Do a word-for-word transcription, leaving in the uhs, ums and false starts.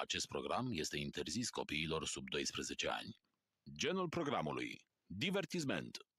Acest program este interzis copiilor sub doisprezece ani. Genul programului: divertisment,